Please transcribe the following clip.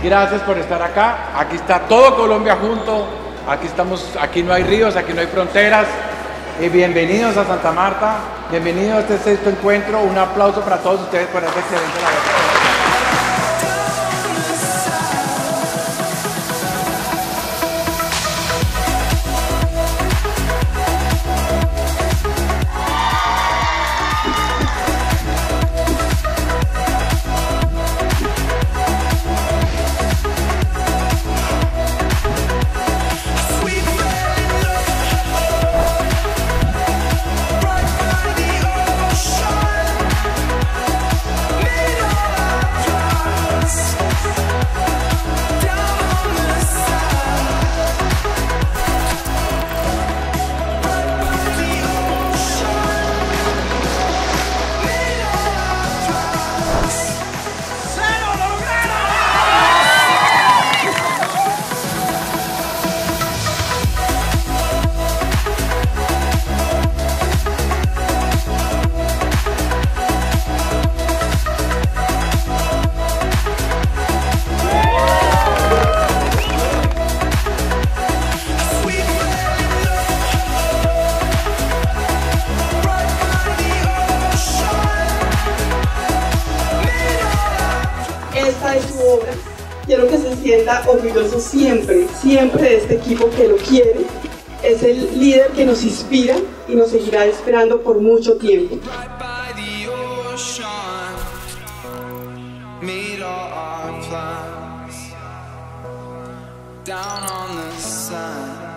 gracias por estar acá. Aquí está todo Colombia junto. Aquí estamos, aquí no hay ríos, aquí no hay fronteras. Bienvenidos a Santa Marta, bienvenidos a este sexto encuentro. Un aplauso para todos ustedes por este excelente labor. Esta es su obra. Quiero que se sienta orgulloso siempre, siempre de este equipo que lo quiere. Es el líder que nos inspira y nos seguirá esperando por mucho tiempo. Down on the sun.